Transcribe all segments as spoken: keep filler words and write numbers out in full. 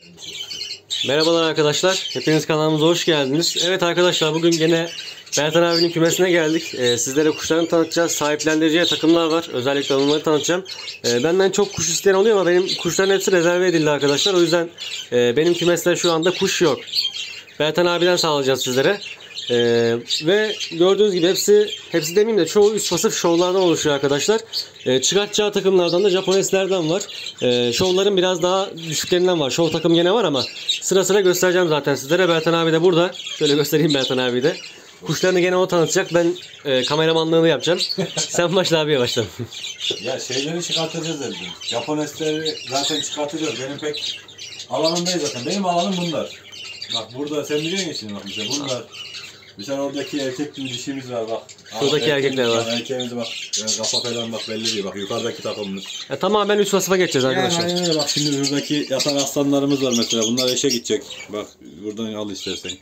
Merhabalar arkadaşlar. Hepiniz kanalımıza hoş geldiniz. Evet arkadaşlar, bugün gene Bertan abinin kümesine geldik. Ee, sizlere kuşlarını tanıtacağız. Sahiplendiriciye takımlar var. Özellikle onları tanıtacağım. Ee, benden çok kuş isteyen oluyor ama benim kuşların hepsi rezerve edildi arkadaşlar. O yüzden e, benim kümeste şu anda kuş yok. Bertan abiden sağlayacağız sizlere. Ee, ve gördüğünüz gibi hepsi hepsi demeyeyim de çoğu üst vasıf şovlardan oluşuyor arkadaşlar. Ee, çıkartacağı takımlardan da Japoneslerden var. Ee, şovların biraz daha düşüklerinden var. Şov takım gene var ama sıra sıra göstereceğim zaten sizlere. Bertan abi de burada. Şöyle göstereyim Bertan abi de. Kuşlarını gene o tanıtacak. Ben e, kameramanlığını yapacağım. Sen başla abi, yavaştan. Ya şeyleri çıkartacağız dedim. Japonesleri zaten çıkartacağız. Benim pek alanımdayız zaten. Benim alanım bunlar. Bak burada sen biliyorsun ya şimdi bak bize bunlar. Mesela oradaki erkek bir dişimiz var bak. Şuradaki erkekler var. Erkeğimize bak. Yani kafa falan bak belli değil. Bak yukarıdaki takımımız. Ya, tamamen üst vasıfa geçeceğiz arkadaşlar. Yani aynen bak şimdi buradaki yatan aslanlarımız var mesela. Bunlar eşe gidecek. Bak buradan al istersen.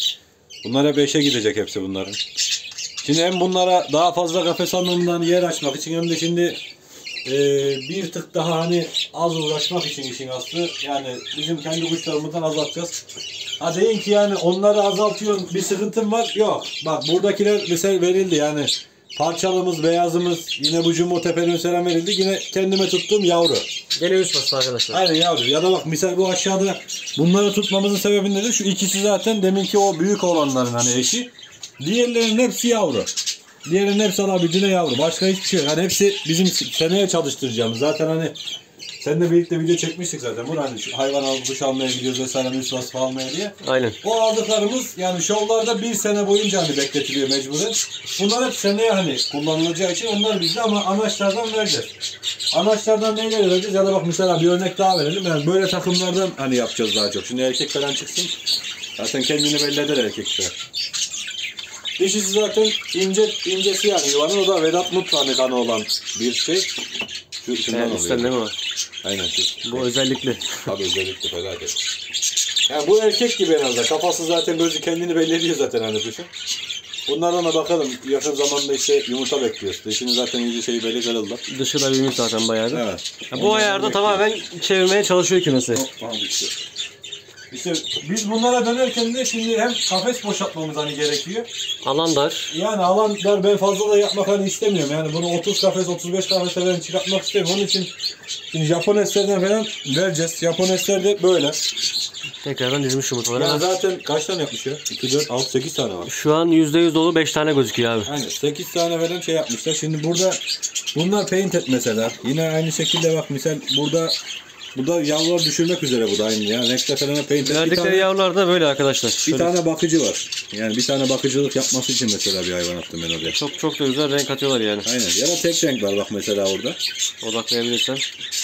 Bunlar hep eşe gidecek hepsi bunların. Şimdi hem bunlara daha fazla kafes alanından yer açmak için hem de şimdi e, bir tık daha hani az uğraşmak için işin aslı. Yani bizim kendi kuşlarımızdan azaltacağız. Ha deyin ki yani onları azaltıyorsun, bir sıkıntın var. Yok. Bak buradakiler mesela verildi yani. Parçalımız, beyazımız, yine bu Jumbo Tepe'nin selam verildi. Yine kendime tuttuğum yavru. Gene üst vasıf arkadaşlar. Aynen yavru. Ya da bak misal bu aşağıda bunları tutmamızın sebebi nedir? Şu ikisi zaten deminki o büyük olanların hani eşi. Diğerlerinin hepsi yavru. Diğerlerinin hepsi alabildiğine yavru. Başka hiçbir şey yok. Hani hepsi bizim seneye çalıştıracağımız. Zaten hani seninle birlikte video çekmiştik zaten. Bu hani şu hayvan alıp kuş almaya gidiyoruz vesaire üst vasıf almaya diye. Aynen. O aldıklarımız yani şovlarda bir sene boyunca hani bekletiliyor mecburen. Bunlar hep seneye hani kullanılacağı için onlar bizde ama anaçlardan vereceğiz. Anaçlardan neyle vereceğiz ya da bak mesela bir örnek daha verelim. Yani böyle takımlardan hani yapacağız daha çok. Şimdi erkek falan çıksın. Zaten kendini belli eder erkekler. Dişisi zaten ince incesi yani yuvanın, o da Vedat Mut hani kanı olan bir şey. Şu şundan Evet, oluyor. üstten değil mi var? Aynen şu. Bu özellikle. Tabii özellikle felaket. Yani bu erkek gibi en azından. Kafası zaten gözü kendini belli ediyor zaten hani kuşun. Bunlardan da bakalım. Yakın zamanda işte yumurta bekliyoruz. Dişinin zaten iyice şeyi belli kırıldı. Dışı da büyümüş zaten bayağı da. Evet. Ya, bu ayarda tamamen çevirmeye çalışıyor kümesi. Oh, işte. İşte biz bunlara dönerken de şimdi hem kafes boşaltmamız hani gerekiyor. Alan dar. Yani alan dar, ben fazla da yapmak hani istemiyorum. Yani bunu otuz kafes otuz beş kafese ben çıkartmak istemiyorum. Onun için şimdi Japoneslerden falan vereceğiz. Japonesler de böyle. Tekrardan dizmiş yumurtaları. Ya zaten kaç tane yapmış ya? iki, dört, altı, sekiz tane var. Şu an yüzde yüz dolu, beş tane gözüküyor abi. Aynen sekiz tane falan şey yapmışlar. Şimdi burada bunlar paint et mesela. Yine aynı şekilde bak misal burada bu da yavrular düşürmek üzere bu da aynı ya. Renkte falan paint et. Verdikleri yavrular da böyle arkadaşlar. Bir Şöyle. tane bakıcı var. Yani bir tane bakıcılık yapması için mesela bir hayvan attım ben oraya. Çok çok da güzel renk atıyorlar yani. Aynen. Ya da tek renk var bak mesela orada. Odaklayabilirsen.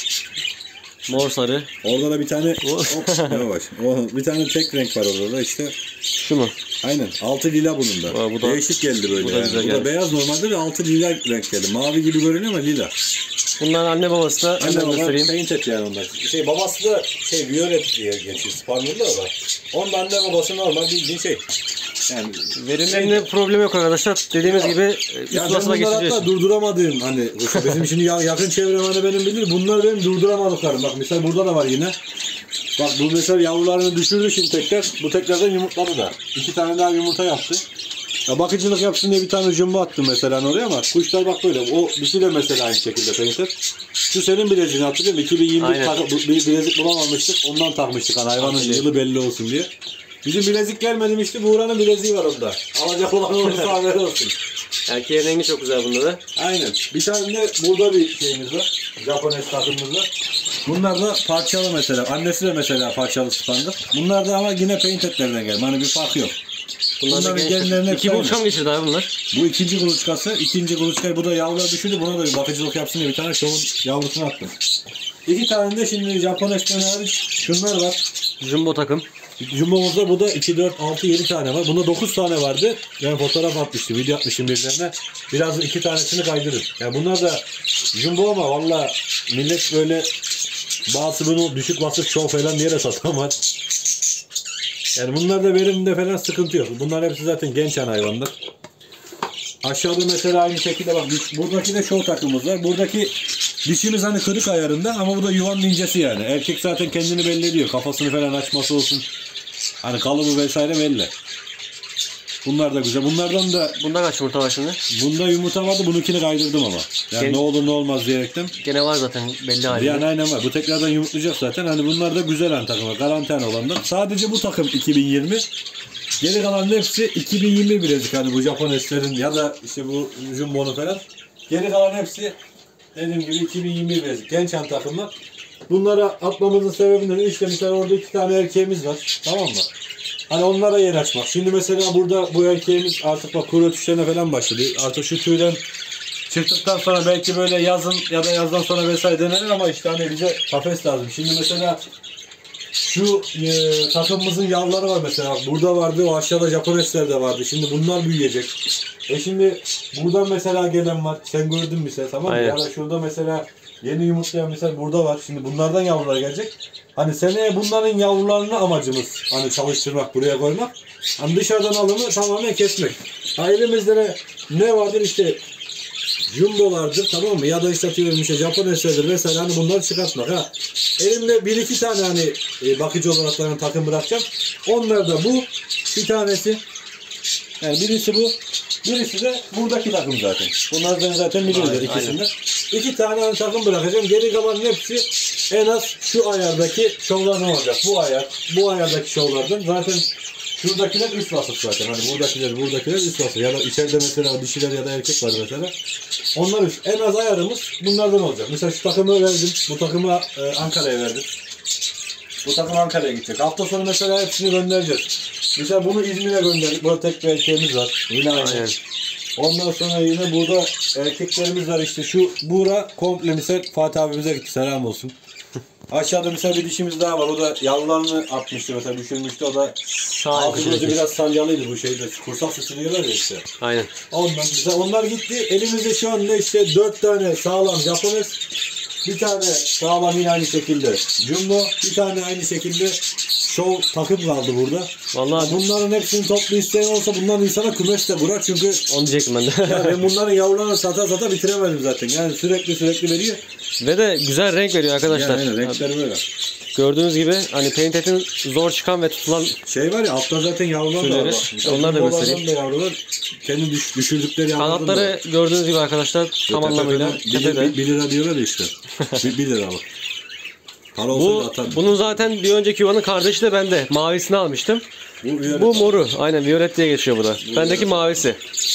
Mor sarı. Orada da bir tane O- hop, yavaş. O, bir tane tek renk var orada da işte. Şu mu? Aynen. Altı lila bunun da. Aa, bu da- Değişik geldi böyle. bu da yani. güzel Bu da geldi. beyaz normalde de altı lila renk geldi. Mavi gibi görünüyor ama lila. Bunların anne babası da Aynen hemen baba göstereyim. paint et yani onlar. Şey babası da şey violet diye geçiyor. Sparmurlu da var. Onda anne babası normal bildiğin şey. Yani Verimlerinde problem yok arkadaşlar. Dediğimiz gibi e, üst ya ben vasıfa bunları geçeceğiz. hatta durduramadığım hani bizim şimdi ya- yakın çevrem hani benim bilir. Bunlar benim durduramadıklarım. Bak mesela burada da var yine. Bak bu mesela yavrularını düşürdü şimdi tekrar. Bu tekrardan yumurtladı da. İki tane daha yumurta yaptı. Ya bakıcılık yapsın diye bir tane jumbo attım mesela oraya ama kuşlar bak böyle. O dişi de mesela aynı şekilde painter. Şu senin bileziğini hatırlıyor musun? iki bin yirmi bir takı, bir bilezik bulamamıştık. Ondan takmıştık hani hayvanın Aynen. yılı belli olsun diye. Bizim bilezik gelmemişti. Buğra'nın bileziği var onda. Alacak olan olursa haber olsun. Erkeğin rengi çok güzel bunda da. Aynen. Bir tane de burada bir şeyimiz var. Japones takımımız var. Bunlar da parçalı mesela. Annesi de mesela parçalı spandır. Bunlar da ama yine paint etlerden geldi. Hani bir fark yok. Bunlar da Bunların genç. genlerine İki buluşa mı geçirdi abi bunlar? Bu ikinci kuluçkası. İkinci kuluçkayı bu da yavrular düşürdü. Buna da bir bakıcılık yapsın diye bir tane şovun yavrusunu attım. İki tane de şimdi Japones'ten hariç şunlar var. Jumbo takım. Jumbo'muzda bu da iki, dört, altı, yedi tane var. Bunda dokuz tane vardı. Ben fotoğraf atmıştım, video atmışım birilerine. Biraz iki tanesini kaydırır. Yani bunlar da Jumbo ama valla millet böyle bazı bunu düşük vasıf şov falan diye de satamaz. Yani bunlar da verimde falan sıkıntı yok. Bunlar hepsi zaten genç ana hayvanlar. Aşağıda mesela aynı şekilde bak buradaki de şov takımımız var. Buradaki Dişimiz hani kırık ayarında ama bu da yuvanın incesi yani. Erkek zaten kendini belli ediyor. Kafasını falan açması olsun. Hani kalıbı vesaire belli. Bunlar da güzel. Bunlardan da Bunda kaç yumurta var şimdi? bunda yumurta vardı. Bununkini kaydırdım ama. Yani Gen- ne olur ne olmaz diyerekten. Gene var zaten belli halinde. Yani aynen var. Bu tekrardan yumurtlayacak zaten. Hani bunlar da güzel hani takımlar. Garanti olanlar. Sadece bu takım iki bin yirmi. Geri kalan hepsi iki bin yirmi bilezik. Hani bu Japon eslerin ya da işte bu Jumbo'nun falan. Geri kalan hepsi dediğim gibi iki bin yirmi bilezik. Genç han takımlar. Bunlara atmamızın sebebinden işte mesela orada iki tane erkeğimiz var. Tamam mı? Hani onlara yer açmak. Şimdi mesela burada bu erkeğimiz artık bak kuru ötüşlerine falan başladı. Artık şu tüyden çıktıktan sonra belki böyle yazın ya da yazdan sonra vesaire denenir ama işte hani bize kafes lazım. Şimdi mesela şu e, takımımızın yavruları var mesela. Burada vardı, o aşağıda Japon esler de vardı. Şimdi bunlar büyüyecek. E şimdi buradan mesela gelen var. Sen gördün mesela, tamam mı? Aynen. Ya da şurada mesela yeni yumurtlayan mesela burada var. Şimdi bunlardan yavrular gelecek. Hani seneye bunların yavrularını amacımız hani çalıştırmak, buraya koymak. Hani dışarıdan alımı tamamen kesmek. Ha elimizde ne, ne vardır işte Jumbo'lardır, tamam mı? Ya da işte atıyorum işte Japon eslerdir vesaire, hani bunları çıkartmak ha. Elimde bir iki tane hani e, bakıcı olarak hani takım bırakacağım. Onlar da bu. Bir tanesi. Yani birisi bu. Birisi de buradaki takım zaten. Bunlardan zaten biliyorlar Aynen, ikisini. İki tane hani takım bırakacağım. Geri kalan hepsi en az şu ayardaki şovlardan olacak. Bu ayar, bu ayardaki şovlardan. Zaten şuradakiler üst vasıf zaten. Hani buradakiler, buradakiler üst vasıf. Ya da içeride mesela dişiler ya da erkek var mesela. Onlar üst. En az ayarımız bunlardan olacak. Mesela şu takımı verdim. Bu takımı e, Ankara'ya verdim. Bu takım Ankara'ya gidecek. Hafta sonu mesela hepsini göndereceğiz. Mesela bunu İzmir'e gönderdik. Burada tek bir erkeğimiz var. Yine aynı. Aynen. Ondan sonra yine burada erkeklerimiz var işte. Şu Buğra komple mesela Fatih abimize gitti. Selam olsun. Aşağıda mesela bir dişimiz daha var. O da yavrularını atmıştı mesela, düşürmüştü. O da Sağ altı gözü ol. biraz salyalıydı bu şeyde. Kursak sıçrıyorlar ya işte. Aynen. Ondan mesela onlar gitti. Elimizde şu anda işte dört tane sağlam Japones, bir tane sağlam yine aynı şekilde Jumbo, bir tane aynı şekilde Show takım kaldı burada. Vallahi Bunların hepsini toplu isteyen olsa bunların insana kümes de kurar çünkü onu diyecektim ben de. ya ben bunların yavrularını sata sata bitiremedim zaten. Yani sürekli sürekli veriyor. Ve de güzel renk veriyor arkadaşlar. Yani renkler böyle. Gördüğünüz gibi hani Painted zor çıkan ve tutulan Şey var ya, altta zaten yavrular da var. Tüyleri. Bak. Mesela Onlar da Jumbo'lardan göstereyim. da yavrular. Kendi düş, düşürdükleri yavrulardan da var. kanatları gördüğünüz gibi arkadaşlar tam anlamıyla tepede. bir lira diyorlar ya işte. bir lira bak. Para olsaydı Bu atardım. bunun zaten bir önceki yuvanın kardeşi de bende. Mavisini almıştım. Bu, violet Bu abi. moru. Aynen violet diye geçiyor bu da. Bendeki mavisi.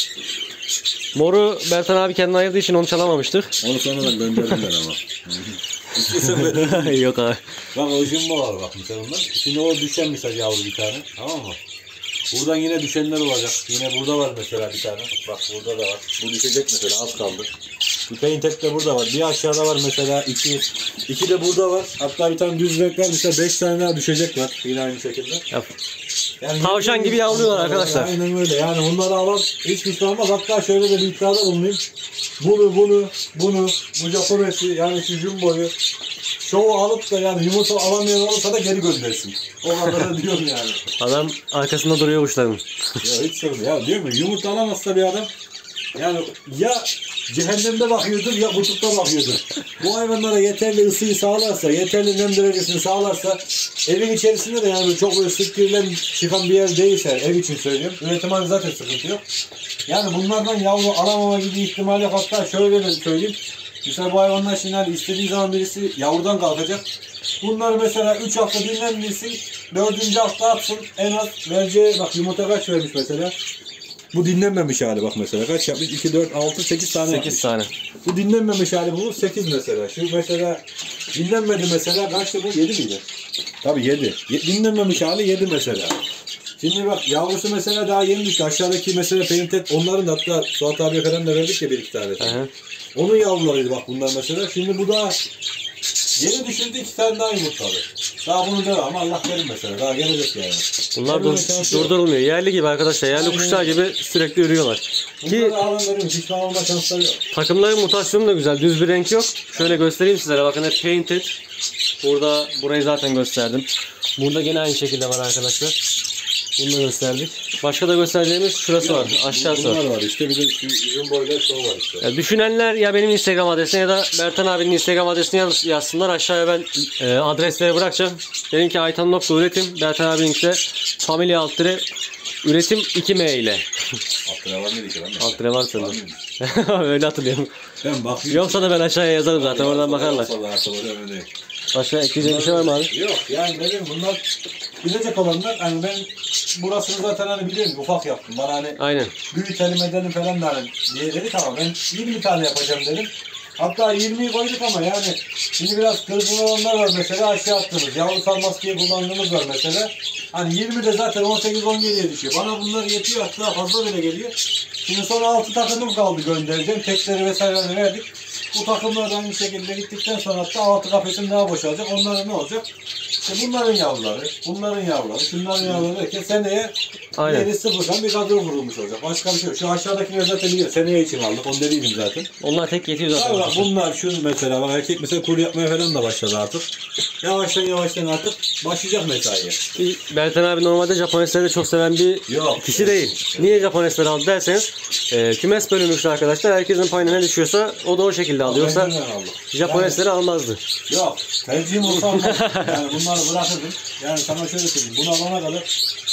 Moru Bertan abi kendine ayırdığı için onu çalamamıştık. Onu sonradan gönderdiler ama. İstiyorsan ben... Yok abi. Bak o jumbo var bak mesela onlar. Şimdi o düşen mesela yavru bir tane. Tamam mı? Buradan yine düşenler olacak. Yine burada var mesela bir tane. Bak burada da var. Bu düşecek mesela, az kaldı. Bu Painted de burada var. Bir aşağıda var mesela iki. İki de burada var. Hatta bir tane düz renk var. Mesela beş tane daha düşecek var. Yine aynı şekilde. Yap. Yani Tavşan gibi yavruyorlar arkadaşlar. Aynen öyle. Yani onları alan hiç bir şey olmaz. Hatta şöyle de bir iddiada bulunayım. Bunu, bunu, bunu, bu Japonesi yani şu Jumbo'yu şovu alıp da yani yumurta alamayan olursa da geri göndersin. O kadar da diyorum yani. Adam arkasında duruyor kuşların. Ya hiç sorun ya, diyor mu? Yumurta alamazsa bir adam yani ya cehennemde bakıyordur ya kutupta bakıyordur. Bu hayvanlara yeterli ısıyı sağlarsa, yeterli nem derecesini sağlarsa, evin içerisinde de yani çok böyle sık girilen çıkan bir yer değilse, ev için söylüyorum. Üretim hali zaten sıkıntı yok. Yani bunlardan yavru alamama gibi ihtimal yok. Hatta şöyle de söyleyeyim. Mesela bu hayvanlar şimdi hani istediği zaman birisi yavrudan kalkacak. Bunları mesela üç hafta dinlendirsin, dördüncü hafta atsın, en az vereceği, bak yumurta kaç vermiş mesela. Bu dinlenmemiş hali bak mesela. Kaç yapmış? iki, dört, altı, sekiz tane sekiz yapmış. tane. Bu dinlenmemiş hali bu sekiz mesela. Şu mesela dinlenmedi mesela, kaçtı bu? yedi miydi? Tabii yedi. Ye- dinlenmemiş hali yedi mesela. Şimdi bak yavrusu mesela daha yeni düştü. Aşağıdaki mesela Painted, onların da hatta Suat abiye falan da verdik ya bir iki tane. Hı. Onun yavrularıydı bak bunlar mesela. Şimdi bu daha yeni düşürdü, iki tane daha yumurtladı. Daha bunu devam ama Allah kerim mesela. Daha gelecek yani. Bunlar dur, durdurulmuyor. Yerli gibi arkadaşlar. Yerli Aynen. kuşlar gibi sürekli ürüyorlar. Ki Bunları alın verin. Pişman olma şansları yok. takımların mutasyonu da güzel. Düz bir renk yok. Şöyle göstereyim sizlere. Bakın hep Painted. Burada burayı zaten gösterdim. Burada gene aynı şekilde var arkadaşlar. Bunu da gösterdik. Başka da göstereceğimiz şurası var. Aşağısı var. Bunlar var işte, bir de şu uzun boylar çoğu var işte. Ya düşünenler ya benim Instagram adresine ya da Bertan abinin Instagram adresine yaz- yazsınlar. Aşağıya ben e, adresleri bırakacağım. Benimki aytan nokta üretim. Bertan abininki de Familya alt dire üretim iki M ile. Alt lira var mıydı ki lan? Alt dire var sanırım. Öyle hatırlıyorum. Ben bakayım. Yoksa da ben aşağıya yazarım zaten, oradan bakarlar. Yoksa da artık önemli değil. Başka ekleyeceğim bir şey var mı abi? Yok yani dedim bunlar bilecek olanlar, hani ben burasını zaten hani biliyorum, ufak yaptım. Bana hani Aynen. büyütelim edelim falan da hani diye dedik ama ben yirmi tane yapacağım dedim. Hatta yirmiyi koyduk ama yani şimdi biraz kırgın olanlar var mesela, aşağı attığımız yavru salması diye kullandığımız var mesela. Hani yirmi de zaten on sekiz on yediye düşüyor. Bana bunlar yetiyor, hatta fazla bile geliyor. Şimdi sonra altı takımım kaldı göndereceğim. Tekleri vesaire verdik. Bu takımlar da aynı şekilde gittikten sonra hatta altı kafesim daha boşalacak. Onların ne olacak? İşte bunların yavruları, bunların yavruları, şunların yavruları derken seneye Aynen. yeni sıfırdan bir kadro kurulmuş olacak. Başka bir şey yok. Şu aşağıdakileri zaten biliyor. Seneye için aldık. Onu dediydim zaten. Onlar tek yetiyor zaten. Tabii bak bunlar şu mesela, bak erkek mesela kuru yapmaya falan da başladı artık. Yavaştan yavaştan artık başlayacak mesaiye. Bertan abi normalde Japonesleri de çok seven bir Yok. kişi değil. Niye Japonesleri aldı derseniz e, kümes bölünmüştü arkadaşlar. Herkesin payına ne düşüyorsa o da o şekilde aldı. Yoksa Ben aldım. Japonesleri almazdı. Yok. Tercihim olsa almam. Yani bunları bırakırdım. Yani sana şöyle söyleyeyim. Bunu alana kadar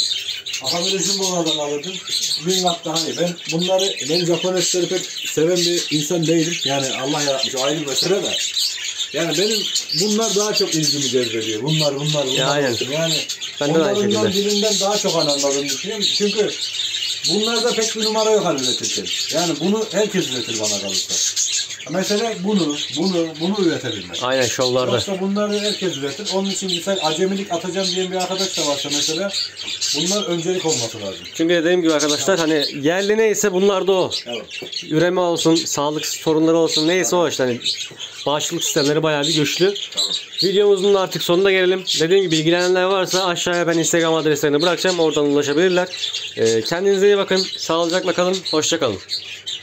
akabili jumbolardan alırdım. Bin kat daha iyi. Ben bunları, ben Japonesleri pek seven bir insan değilim. Yani Allah yaratmış, ayrı bir mesele de. Yani benim bunlar daha çok ilgimi cezbediyor. Bunlar bunlar bunlar. Ya, aynen. olsun. Yani Ben de aynı onlarından şekilde. birinden daha çok anlamadığımı düşünüyorum. Çünkü bunlarda pek bir numara yok hani üretirken. Yani bunu herkes üretir bana kalırsa. Mesela bunu, bunu, bunu üretebilmek. Aynen şovlarda. Yoksa bunları herkes üretir. Onun için mesela acemilik atacağım diyen bir arkadaş da varsa mesela, bunlar öncelik olması lazım. Çünkü dediğim gibi arkadaşlar hani yerli neyse bunlar da o. Evet. Üreme olsun, sağlık sorunları olsun, neyse o işte hani bağışıklık sistemleri bayağı bir güçlü. Tamam. Videomuzun da artık sonuna gelelim. Dediğim gibi ilgilenenler varsa aşağıya ben Instagram adreslerini bırakacağım. Oradan ulaşabilirler. Ee, kendinize iyi bakın. Sağlıcakla kalın. Hoşça kalın.